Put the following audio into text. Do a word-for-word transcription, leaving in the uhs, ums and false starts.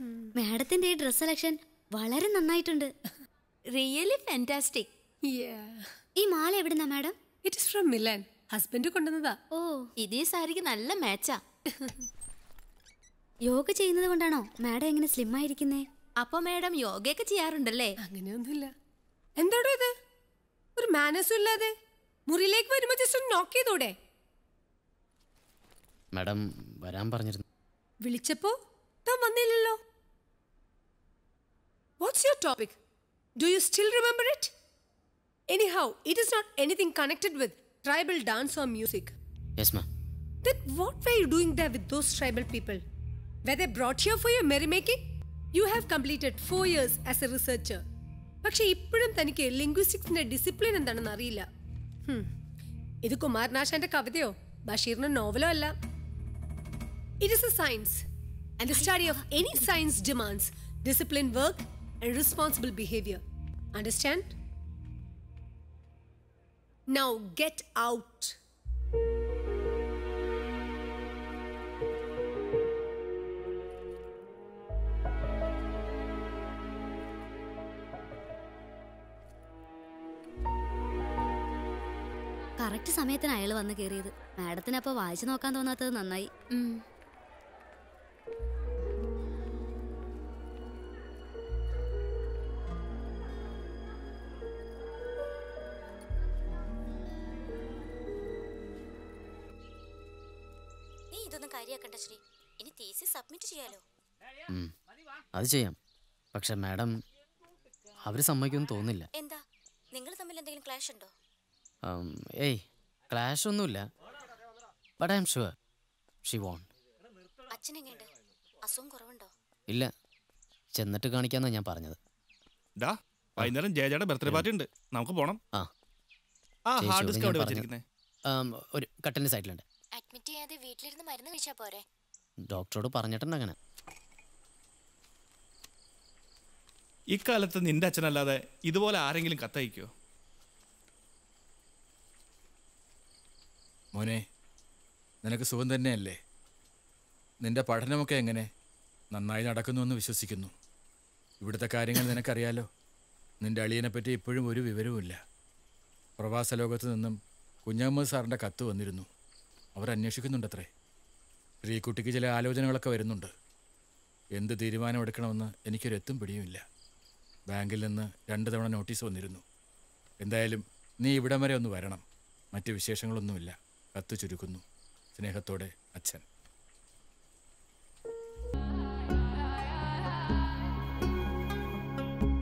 മാഡത്തിന്റെ ഈ dress selection വളരെ നന്നായിട്ടുണ്ട്. Really fantastic. ഈ മാല എവിടുന്നാ madam? It is from Milan. Husband കൊണ്ടുവന്നതാ. ഓ, ഇതേ സാരിക്ക് നല്ല മാച്ചാ. യോഗ ചെയ്യുന്നത് കൊണ്ടാണോ മാഡം എങ്ങനെ സ്ലിം ആയിരിക്കുന്നേ? അപ്പൊ മാഡം യോഗയൊക്കെ ചെയ്യാറുണ്ടല്ലേ? അങ്ങനെയൊന്നുമില്ല. എന്താടോ ഇത്? ഒരു മാനസും ഇല്ലാതെ മുറിയിലേക്ക് വരുമ്പോ ജസ്റ്റ് ഒന്ന് നോക്ക് ചെയ്തൂടെ? മാഡം വരാൻ പറഞ്ഞിരുന്നു. വിളിച്ചപ്പോ താൻ വന്നില്ലല്ലോ. What's your topic? Do you still remember it? Anyhow it is not anything connected with tribal dance or music. Yes, ma'am. Then what were you doing there with those tribal people? Were they brought here for your merrymaking? You have completed four years as a researcher. പക്ഷെ ഇപ്പോഴും തനിക്ക് ലിംഗ്വിസ്റ്റിക്സിന്റെ discipline എന്താണെന്ന് അറിയില്ല. ഇത് കുമാരനാശാന്റെ കവിതയോ ബഷീറിന്റെ നോവലോ അല്ല. It is a science and the study of any science demands discipline work and responsible behaviour. Understand? Now get out. Correct സമയത്തിന് അയാൾ വന്ന് കയറിയത്. മാഡത്തിന് അപ്പൊ വായിച്ചു നോക്കാൻ തോന്നാത്തത് നന്നായി. അത് ചെയ്യാം. പക്ഷെ മാഡം അവര് സമ്മതിക്കുമെന്ന് തോന്നില്ല. എന്താ, നിങ്ങൾ തമ്മിൽ എന്തെങ്കിലും ക്ലാഷ് ഉണ്ടോ? ഏയ്, ക്ലാഷ് ഒന്നുമില്ല. But I am sure she won't. അച്ഛൻ എങ്ങനെയുണ്ട്? അസുഖം കുറവുണ്ടോ? ഇല്ല, ചെന്നിട്ട് കാണിക്കാന്നാ ഞാൻ പറഞ്ഞത്. വൈകുന്നേരം ജയജയുടെ ബർത്ത്ഡേ പാർട്ടി ഉണ്ട്, നമുക്ക് പോണം. ആ, ഒരു കട്ടന്റെ സൈഡിലുണ്ട്. അഡ്മിറ്റ് ചെയ്യാതെ വീട്ടിലിരുന്ന് മരുന്ന് കഴിച്ചാ പോരെ? ഡോക്ടറോട് പറഞ്ഞിട്ടുണ്ട് അങ്ങനെ. ഇക്കാലത്ത് നിന്റെ അച്ഛനല്ലാതെ ഇതുപോലെ ആരെങ്കിലും കത്തയക്കോ? മോനെ, നിനക്ക് സുഖം തന്നെയല്ലേ? നിന്റെ പഠനമൊക്കെ എങ്ങനെ? നന്നായി നടക്കുന്നുവെന്ന് വിശ്വസിക്കുന്നു. ഇവിടുത്തെ കാര്യങ്ങൾ നിനക്കറിയാലോ. നിന്റെ അളിയനെപ്പറ്റി ഇപ്പോഴും ഒരു വിവരവുമില്ല. പ്രവാസ ലോകത്ത് നിന്നും കുഞ്ഞഹമ്മദ് സാറിൻ്റെ കത്ത് വന്നിരുന്നു. അവർ അന്വേഷിക്കുന്നുണ്ടത്രേ. ശ്രീകുട്ടിക്ക് ചില ആലോചനകളൊക്കെ വരുന്നുണ്ട്. എന്ത് തീരുമാനമെടുക്കണമെന്ന് എനിക്കൊരെത്തും പിടിയുമില്ല. ബാങ്കിൽ നിന്ന് രണ്ട് തവണ നോട്ടീസ് വന്നിരുന്നു. എന്തായാലും നീ ഇവിടം വരെ ഒന്ന് വരണം. മറ്റ് വിശേഷങ്ങളൊന്നുമില്ല. കത്ത് ചുരുക്കുന്നു. സ്നേഹത്തോടെ, അച്ഛൻ.